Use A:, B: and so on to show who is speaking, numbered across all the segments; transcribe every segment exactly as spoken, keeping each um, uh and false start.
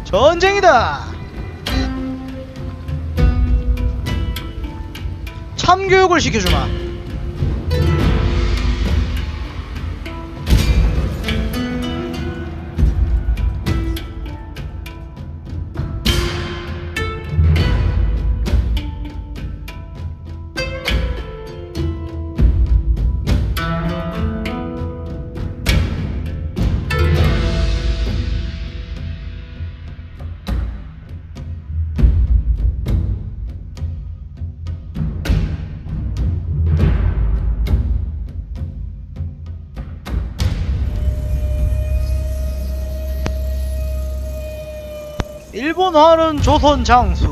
A: 전쟁이다. 참교육을 시켜주마. 일본화는 조선 장수.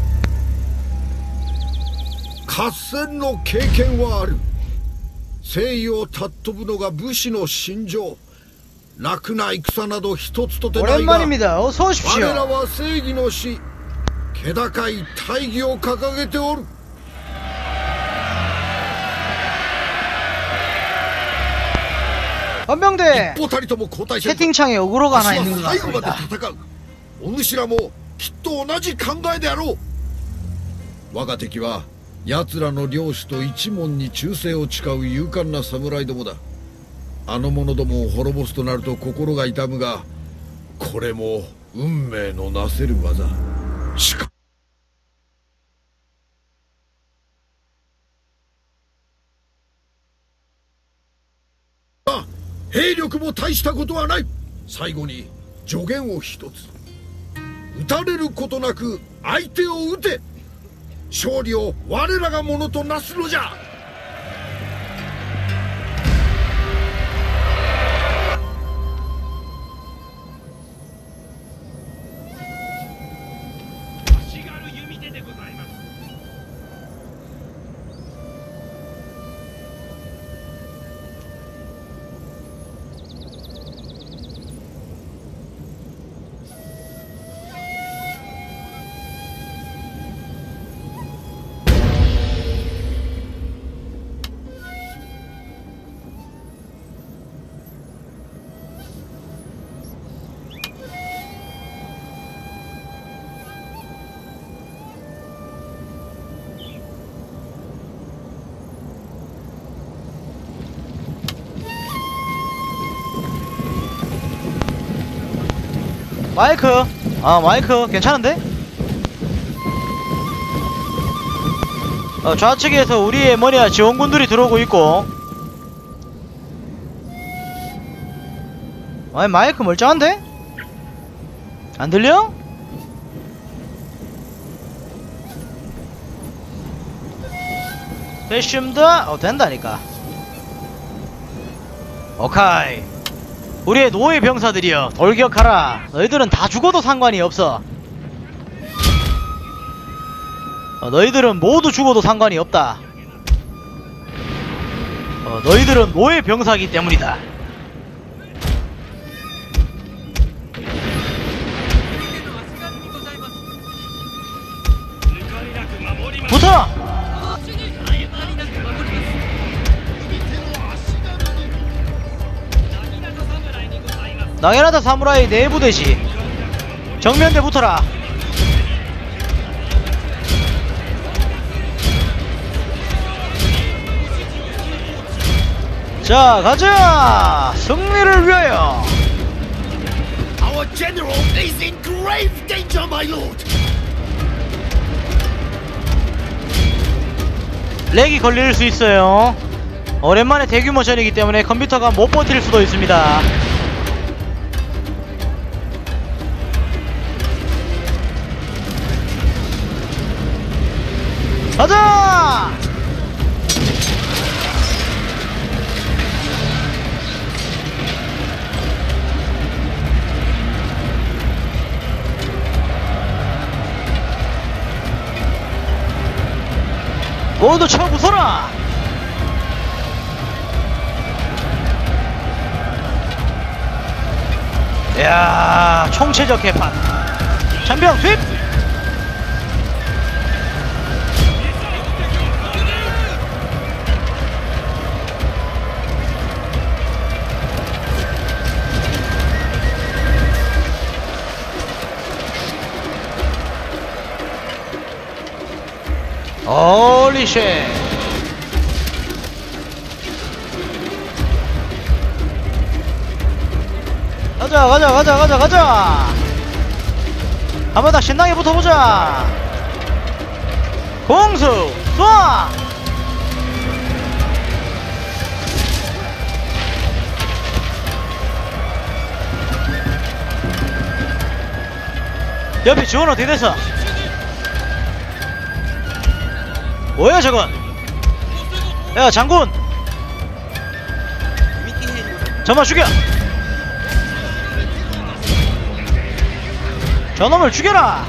B: 合戦の経験はある。西洋を尊ぶのが武士の信条。楽な戦など一つとてないが、
A: 오랜만입니다. 어서 오십시오.
B: 我らは正義の師、気高い大義を掲げておる。
A: 헌병대
B: 一歩たりとも後退せず、
A: 채팅창에 어그로가 하나
B: 私は
A: 있는 것
B: 最後まで
A: 같습니다.
B: 戦う。お主らもきっと同じ考えであろう。我が敵は奴らの領主と一門に忠誠を誓う勇敢な侍どもだ。あの者どもを滅ぼすとなると心が痛むが、これも運命のなせる技。しか兵力も大したことはない。最後に助言を一つ。撃たれることなく相手を撃て。勝利を我らがものとなすのじゃ。
C: 足軽弓手でございます。
A: 마이크. 아 마이크 괜찮은데? 어, 좌측에서 우리의 뭐냐 지원군들이 들어오고 있고. 아니 마이크 멀쩡한데? 안 들려? 됐습니다. 어 된다니까. 오카이. 우리의 노예 병사들이여 돌격하라. 너희들은 다 죽어도 상관이 없어. 어, 너희들은 모두 죽어도 상관이 없다. 어, 너희들은 노예 병사이기 때문이다. 붙어! 나게나타 사무라이 네 부대시 정면대 붙어라. 자 가자. 승리를 위하여.
B: Our general is in grave danger, my lord.
A: 렉이 걸릴 수 있어요. 오랜만에 대규모 전이기 때문에 컴퓨터가 못 버틸 수도 있습니다. 가자! 모두 쳐부숴라! 이야, 총체적 개판. 잔병 투입! 홀리쉣. 가자 가자 가자 가자 가자. 한번 더 신나게 붙어보자. 공수 쏴. 옆에 지원 어떻게 됐어? 뭐야 저건? 야 장군! 저만 죽여! 저놈을 죽여라!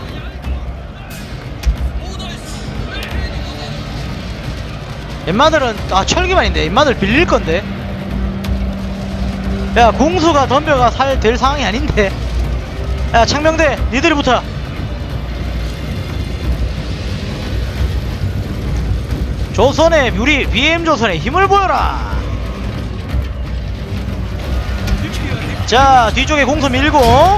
A: 인마들은 아 철기만인데 인마들 빌릴건데. 야 공수가 덤벼가 살 될 상황이 아닌데. 야 창병대 니들이 붙어. 조선의 우리 비엠 조선의 힘을 보여라. 자 뒤쪽에 공수 밀고.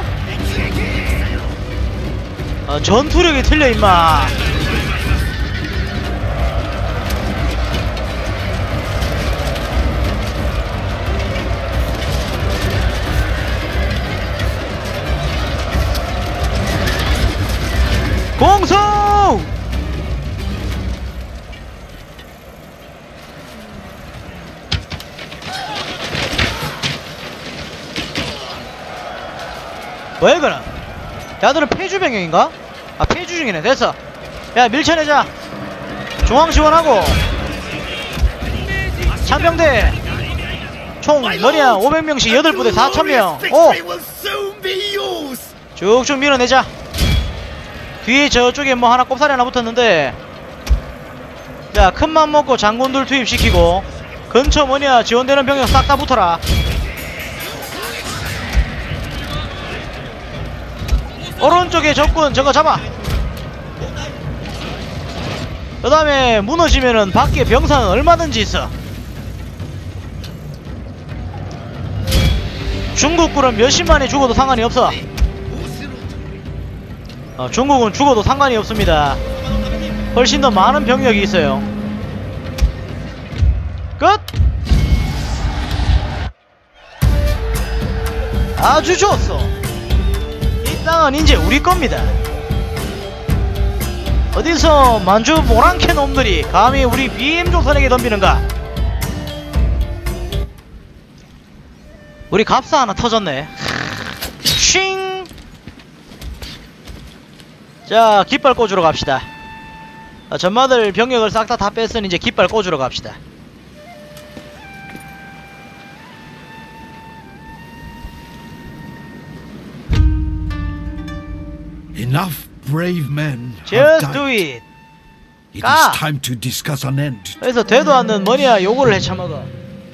A: 어, 전투력이 틀려 임마. 공수! 뭐야 이거는? 야들은 폐주병영인가? 아 폐주 중이네. 됐어. 야 밀쳐내자. 중앙 지원하고. 참병대 총 뭐냐 오백 명씩 여덟 부대 사천 명. 오! 쭉쭉 밀어내자. 뒤에 저쪽에 뭐 하나 꼽사리 하나 붙었는데. 자 큰맘 먹고 장군들 투입시키고 근처 뭐냐 지원되는 병력 싹 다 붙어라. 오른쪽에 적군 저거 잡아. 그 다음에 무너지면은 밖에 병사는 얼마든지 있어. 중국군은 몇십만이 죽어도 상관이 없어. 어, 중국은 죽어도 상관이 없습니다. 훨씬 더 많은 병력이 있어요. 끝! 아주 좋았어. 이 땅은 이제 우리 겁니다. 어디서 만주 모랑캐 놈들이 감히 우리 비엠 조선에게 덤비는가? 우리 갑사 하나 터졌네. 쉥! 자 깃발 꽂으러 갑시다. 아, 전마들 병력을 싹 다 다 뺐으니 이제 깃발 꽂으러 갑시다.
B: Enough brave men have
A: Just
B: died.
A: do it.
B: It
A: 가.
B: is time to discuss an end.
A: 그래서 되도 않는 뭐냐 요거를 해쳐먹어.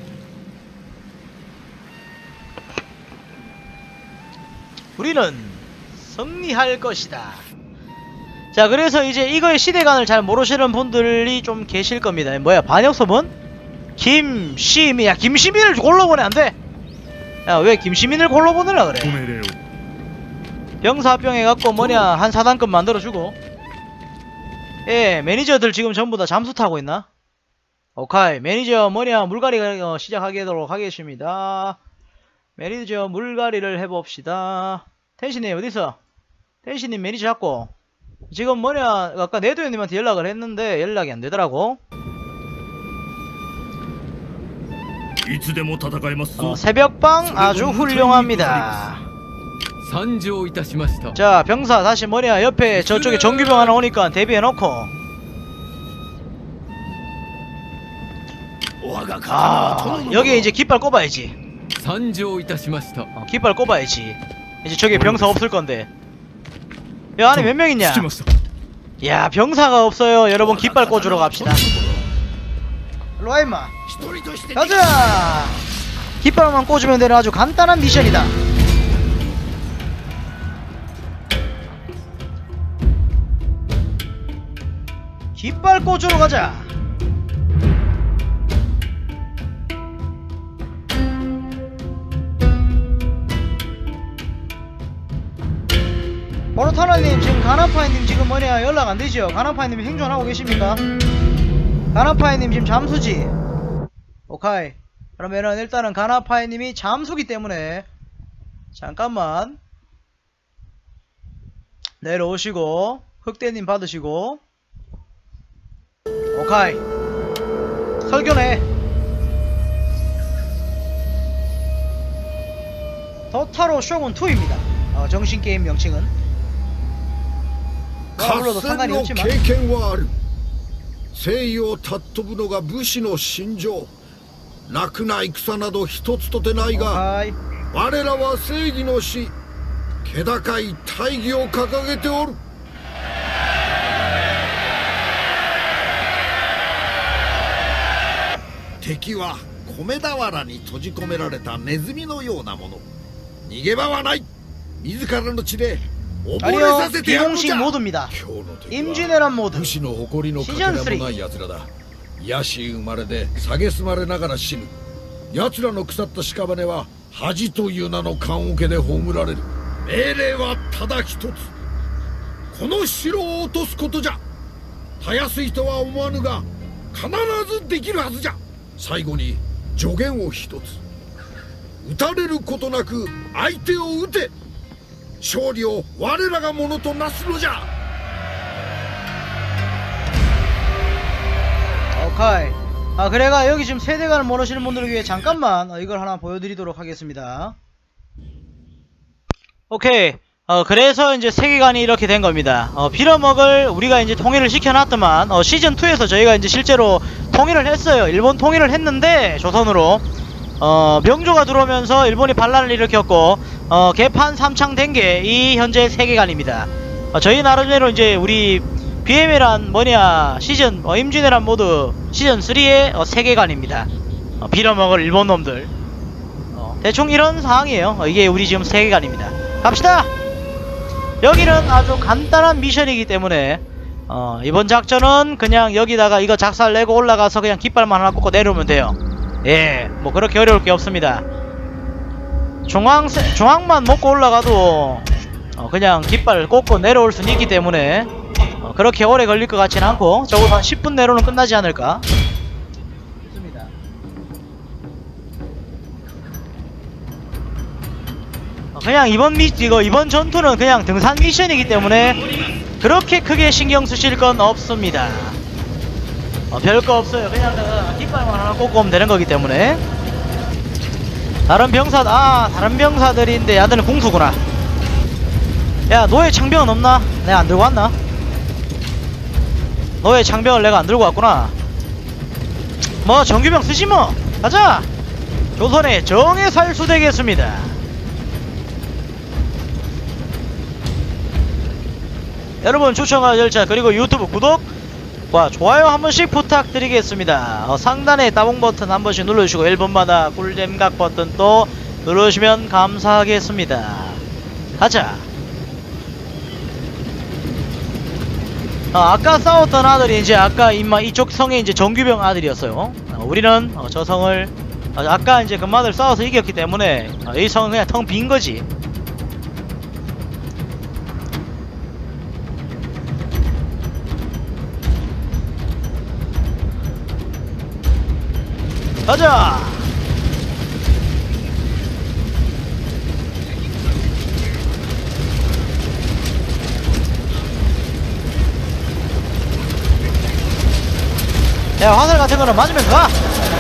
A: 우리는 승리할 것이다. 자 그래서 이제 이거의 시대관을 잘 모르시는 분들이 좀 계실 겁니다. 뭐야 반역소문? 김시민. 야 김시민을 골라보내 안돼. 야 왜 김시민을 골라보내라 그래. 병사합병 해갖고 뭐냐 한 사단급 만들어주고. 예 매니저들 지금 전부 다 잠수 타고 있나? 오카이 매니저 뭐냐 물갈이 어, 시작하도록 하겠습니다. 매니저 물갈이를 해봅시다. 텐신님 어디서? 텐신님 매니저 잡고. 지금 뭐냐 아까 내도현님한테 연락을 했는데 연락이 안되더라고. 어, 새벽방 아주 훌륭합니다. 자 병사 다시 뭐냐 옆에 저쪽에 정규병 하나 오니까 대비해놓고. 아 여기에 이제 깃발 꼽아야지. 어, 깃발 꼽아야지. 이제 저기 병사 없을건데. 야 안에 몇 명 있냐? 야 병사가 없어요. 여러분 깃발 꽂으러 갑시다. 일로와 임마. 가자. 깃발만 꽂으면 되는 아주 간단한 미션이다. 깃발 꽂으러 가자. 보르타나님 지금 가나파이님 지금 뭐냐 연락 안되죠? 가나파이님 생존하고 계십니까? 가나파이님 지금 잠수지? 오케이. 그러면은 일단은 가나파이님이 잠수기 때문에 잠깐만 내려오시고 흑대님 받으시고 오케이 설교네. 도타로 쇼군 투입니다. 어, 정신게임 명칭은 뭐라 불러도 상관이
B: 合戦の
A: 없지만
B: 経験はある。西洋を尊ぶのが武士の信条。楽な戦など一つとてないが、
A: 오케이.
B: 我らは正義の師、気高い大義を掲げておる。敵は米俵に閉じ込められたネズミのようなもの。逃げ場はない。自らの血で溺れ
A: 아니요
B: させてやるのじ
A: 비공식
B: ゃ。
A: 모드입니다.
B: 今日の敵は
A: 임진왜란 모드.
B: 武士の誇りのかけらもない奴らだ。野心生まれで蔑まれながら死ぬ。奴らの腐った屍は恥という名の棺桶で葬られる。命令はただ一つ。この城を落とすことじゃ。たやすいとは思わぬが必ずできるはずじゃ。最後に助言を一つ。撃たれることなく相手を撃て。勝利を我らがものとなすのじゃ。
A: 오케이. 아 그래가 여기 지금 세대관을 모르시는 분들을 위해 잠깐만 어, 이걸 하나 보여드리도록 하겠습니다. 오케이. 어 그래서 이제 세계관이 이렇게 된 겁니다. 어 빌어먹을 우리가 이제 통일을 시켜놨더만 어 시즌이에서 저희가 이제 실제로 통일을 했어요. 일본 통일을 했는데 조선으로 어 명조가 들어오면서 일본이 반란을 일으켰고 어 개판 삼창 된 게 이 현재 세계관입니다. 어, 저희 나름대로 이제 우리 비엠이란 뭐냐 시즌 어, 임진왜란 모드 시즌 삼의 어, 세계관입니다. 어, 빌어먹을 일본 놈들 어, 대충 이런 상황이에요. 어, 이게 우리 지금 세계관입니다. 갑시다. 여기는 아주 간단한 미션이기 때문에 어, 이번 작전은 그냥 여기다가 이거 작살 내고 올라가서 그냥 깃발만 하나 꽂고 내려오면 돼요. 예, 뭐 그렇게 어려울 게 없습니다. 중앙 중앙만 먹고 올라가도 어, 그냥 깃발 꽂고 내려올 수는 있기 때문에 어, 그렇게 오래 걸릴 것 같지는 않고 적어도 한 십 분 내로는 끝나지 않을까. 좋습니다. 어, 그냥 이번 미 이거 이번 전투는 그냥 등산 미션이기 때문에 그렇게 크게 신경 쓰실 건 없습니다. 어, 별거 없어요. 그냥 깃발만 하나 꽂고 오면 되는 거기 때문에. 다른 병사 아 다른 병사들인데 야들은 궁수구나. 야 노예 창병은 없나? 내가 안 들고 왔나? 너의 장병을 내가 안 들고 왔구나. 뭐 정규병 쓰지 뭐. 가자. 조선의 정예 살수 되겠습니다. 여러분 추천과 열차 그리고 유튜브 구독과 좋아요 한 번씩 부탁드리겠습니다. 어, 상단에 따봉 버튼 한 번씩 눌러주시고 일 분마다 꿀잼각 버튼 또 누르시면 감사하겠습니다. 가자. 어, 아까 싸웠던 아들이 이제 아까 임마 이쪽 성의 이제 정규병 아들이었어요. 어, 우리는 어, 저 성을 어, 아까 이제 금마들 싸워서 이겼기 때문에 어, 이 성은 그냥 텅 빈 거지. 가자. 야 화살 같은 거는 맞으면서 가!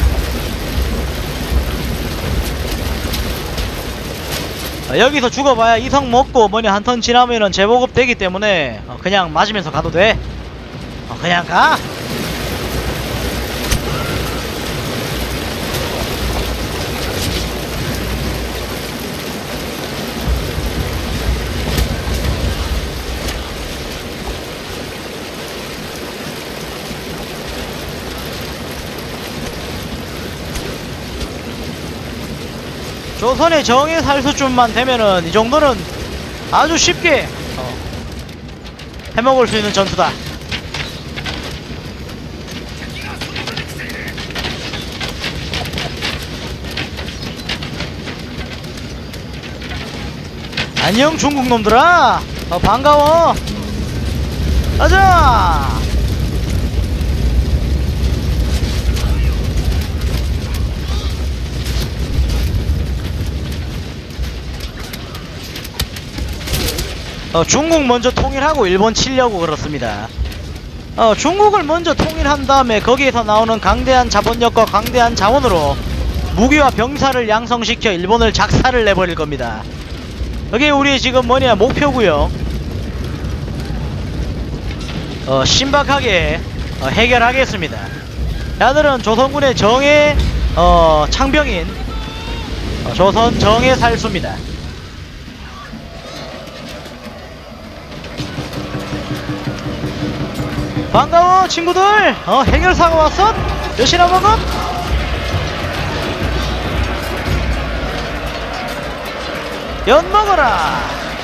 A: 어, 여기서 죽어봐야 이성 먹고 뭐냐 한 턴 지나면은 재보급 되기 때문에 어, 그냥 맞으면서 가도 돼. 어, 그냥 가! 조선의 정예 살수쯤만 되면은 이 정도는 아주 쉽게 어, 해먹을 수 있는 전투다. 안녕 중국 놈들아. 어 반가워. 가자. 어 중국 먼저 통일하고 일본 치려고 그렇습니다. 어 중국을 먼저 통일한 다음에 거기에서 나오는 강대한 자본력과 강대한 자원으로 무기와 병사를 양성시켜 일본을 작살을 내버릴 겁니다. 그게 우리의 지금 뭐냐 목표구요. 어 신박하게 어, 해결하겠습니다. 야들은 조선군의 정예 어 창병인 어, 조선 정예 살수입니다. 반가워 친구들. 어 해결사가 왔어? 몇이나 먹어? 연 먹어라.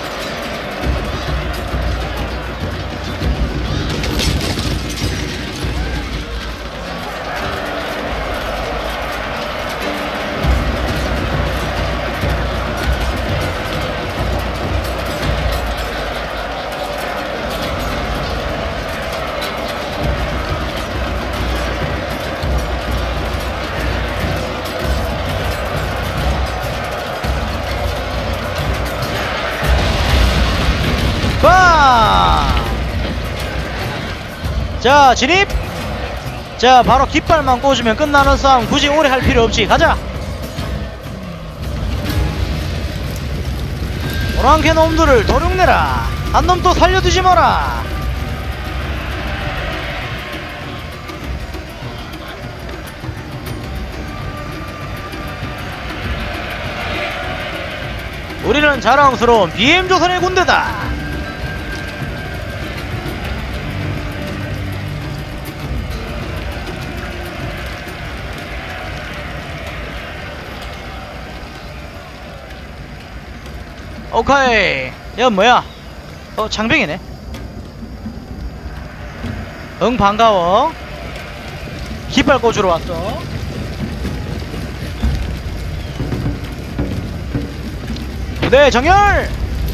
A: 자 진입. 자 바로 깃발만 꽂으면 끝나는 싸움 굳이 오래 할 필요 없지. 가자. 오랑캐 놈들을 도륙내라. 한 놈도 살려두지 마라. 우리는 자랑스러운 비엠조선의 군대다. 오케이. 야 뭐야. 어 장병이네. 응 반가워. 깃발 꽂으러 왔어. 부대 정렬.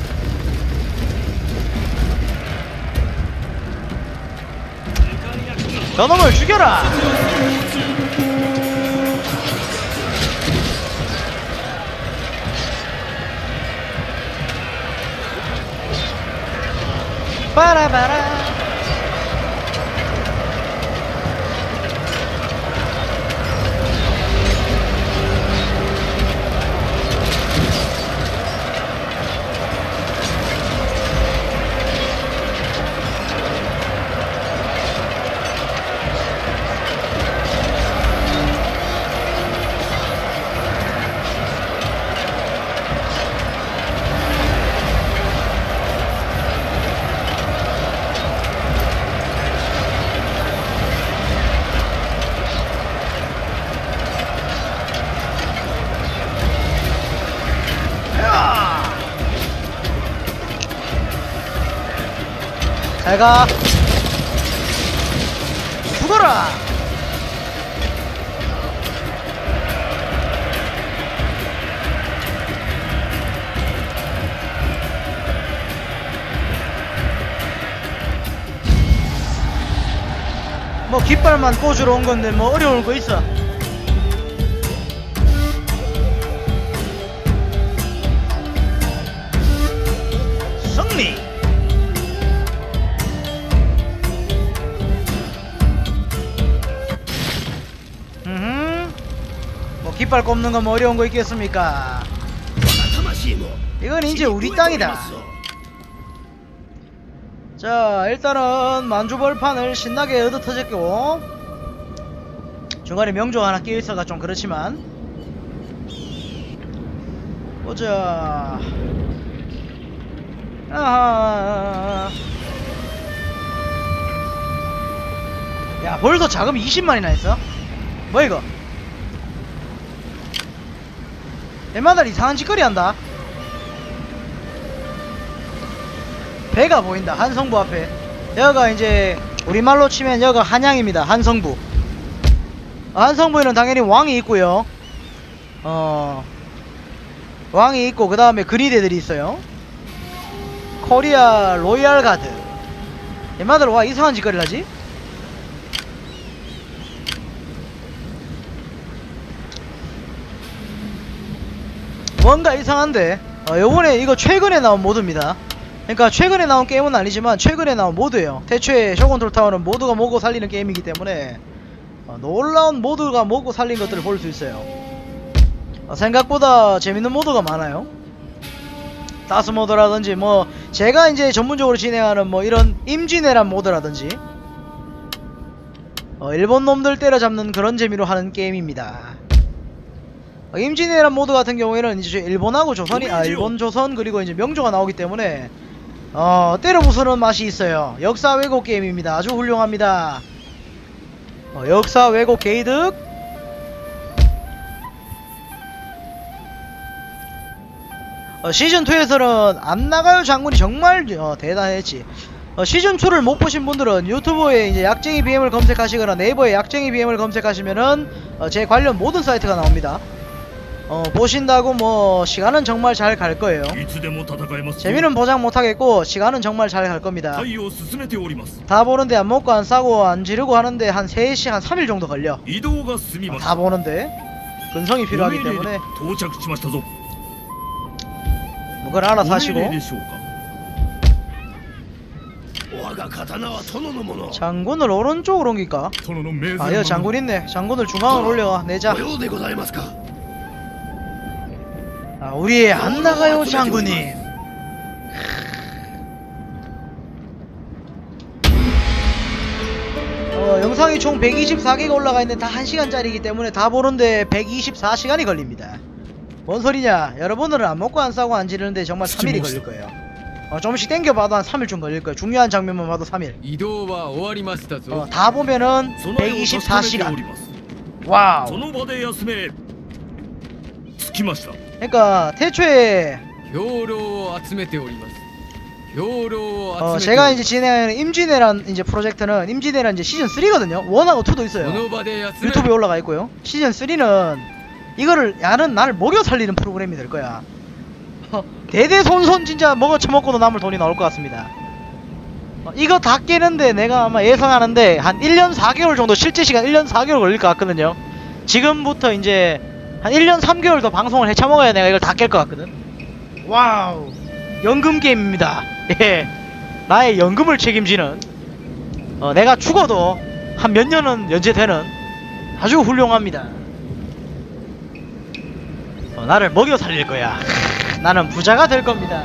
A: 저놈을 죽여라. 바라바라. 잘가. 죽어라. 뭐 깃발만 꽂으러 온 건데 뭐 어려울 거 있어. 승리. 깃발 꼽는 건 뭐 어려운 거 있겠습니까? 이건 이제 우리 땅이다. 자 일단은 만주벌판을 신나게 얻어 터졌고 중간에 명조 하나 끼어있어가 좀 그렇지만 보자. 아하. 야 벌써 자금 이십만이나 했어? 뭐 이거? 애마들 이상한 짓거리 한다. 배가 보인다. 한성부 앞에. 여기가 이제 우리말로 치면 여기가 한양입니다. 한성부. 한성부에는 당연히 왕이 있고요. 어 왕이 있고 그 다음에 근위대들이 있어요. 코리아 로얄 가드. 얘마들 와 이상한 짓거리를 하지? 뭔가 이상한데. 어, 요번에 이거 최근에 나온 모드입니다. 그러니까 최근에 나온 게임은 아니지만 최근에 나온 모드예요. 대체 쇼군톨 타워는 모두가 먹고 살리는 게임이기 때문에 어, 놀라운 모드가 먹고 살린 것들을 볼 수 있어요. 어, 생각보다 재밌는 모드가 많아요. 다스 모드라든지 뭐 제가 이제 전문적으로 진행하는 뭐 이런 임진왜란 모드라든지 어, 일본 놈들 때려잡는 그런 재미로 하는 게임입니다. 어, 임진왜란 모드 같은 경우에는 이제 일본하고 조선이 아 일본 조선 그리고 이제 명조가 나오기 때문에 어 때려 부수는 맛이 있어요. 역사 왜곡 게임입니다. 아주 훌륭합니다. 어, 역사 왜곡 게이득. 어, 시즌이에서는 안나가요 장군이 정말 어, 대단했지. 어, 시즌이를 못 보신 분들은 유튜브에 이제 약쟁이 비엠을 검색하시거나 네이버에 약쟁이 비엠을 검색하시면은 어, 제 관련 모든 사이트가 나옵니다. 어, 보신다고 뭐 시간은 정말 잘 갈 거예요. 재미는 보장 못하겠고 시간은 정말 잘 갈 겁니다. 다 보는데 안 먹고 안 싸고 안 지르고 하는데 한 세 시 한 삼 일 정도 걸려. 어, 다 보는데 근성이 필요하기 때문에 뭐 그걸 알아서 하시고. 장군을 오른쪽으로 옮길까? 아 여기 장군 있네. 장군을 중앙으로 올려가 내자. 아 우리의 안나가요 장군님. 어 영상이 총 백이십사 개가 올라가 있는데 다 한 시간짜리이기 때문에 다 보는데 백이십사 시간이 걸립니다. 뭔 소리냐. 여러분들은 안 먹고 안 싸고 안 지르는데 정말 삼 일이 걸릴 거예요. 어 좀씩 땡겨봐도 한 삼 일쯤 걸릴 거예요. 중요한 장면만 봐도 삼 일. 어 다 보면은 백이십사 시간. 와우. 그러니까 태초에 어 제가 이제 진행하는 임진왜란 이제 프로젝트는 임진왜란 이제 시즌 삼거든요. 일하고 이도 있어요. 유튜브에 올라가 있고요. 시즌 삼는 이거를 야는 날 먹여 살리는 프로그램이 될 거야. 어, 대대손손 진짜 먹어 처먹고도 남을 돈이 나올 것 같습니다. 어, 이거 다 깨는데 내가 아마 예상하는데 한 일 년 사 개월 정도 실제 시간 일 년 사 개월 걸릴 것 같거든요. 지금부터 이제 한 일 년 삼 개월 더 방송을 해쳐먹어야 내가 이걸 다 깰 것 같거든. 와우. 연금 게임입니다. 예. 나의 연금을 책임지는 어, 내가 죽어도 한 몇 년은 연재되는 아주 훌륭합니다. 어, 나를 먹여 살릴 거야. 나는 부자가 될 겁니다.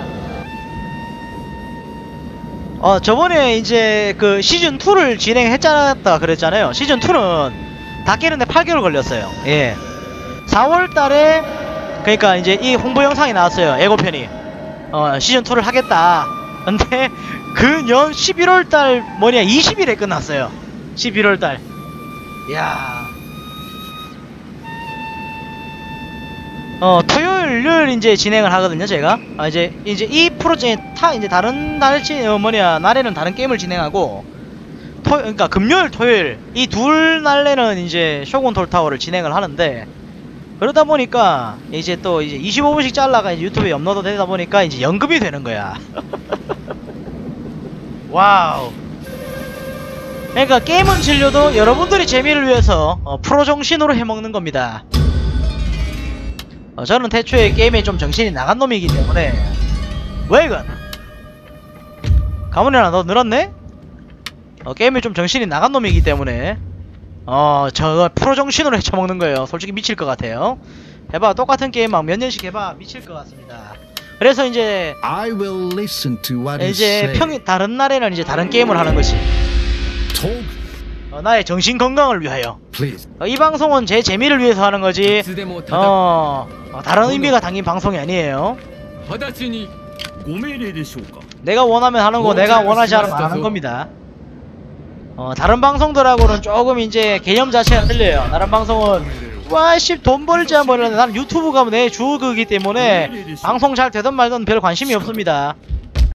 A: 어 저번에 이제 그 시즌이를 진행했잖아 그랬잖아요. 시즌이는 다 깨는데 팔 개월 걸렸어요. 예. 사월 달에 그러니까 이제 이 홍보 영상이 나왔어요. 예고편이. 어 시즌이를 하겠다. 근데 그 년 십일월 달 뭐냐 이십 일에 끝났어요. 십일월 달. 이야. 어 토요일 일요일 이제 진행을 하거든요. 제가 아 이제 이제 이 프로젝트 타 이제 다른 날치 어, 뭐냐 날에는 다른 게임을 진행하고 토 그러니까 금요일 토요일 이 둘 날에는 이제 쇼군톨 타워를 진행을 하는데 그러다 보니까 이제 또 이제 이십오 분씩 잘라가 이제 유튜브에 업로드 되다 보니까 이제 연금이 되는 거야. 와우. 그러니까 게임은 진료도 여러분들이 재미를 위해서 어, 프로 정신으로 해먹는 겁니다. 어, 저는 태초에 게임에 좀 정신이 나간 놈이기 때문에. 왜 이건? 가문이나 너 늘었네? 어, 게임에 좀 정신이 나간 놈이기 때문에 어 저 프로 정신으로 해쳐먹는 거예요. 솔직히 미칠 것 같아요. 해봐 똑같은 게임 막 몇 년씩 해봐 미칠 것 같습니다. 그래서 이제
B: I will listen to what you
A: 이제
B: say.
A: 평 다른 날에는 이제 다른 게임을 하는 것이
B: Talk,
A: 어, 나의 정신 건강을 위하여.
B: please.
A: 어, 이 방송은 제 재미를 위해서 하는 거지 어, 어 다른 의미가 담긴 방송이 아니에요. 내가 원하면 하는 거 내가 원하지 않으면 안 하는 겁니다. 어 다른 방송들하고는 조금 이제 개념 자체가 틀려요. 다른 방송은 와씨 돈 벌자 뭐 이러는데 나는 유튜브가 내 주극이기 때문에 방송 잘 되든 말든 별 관심이 없습니다.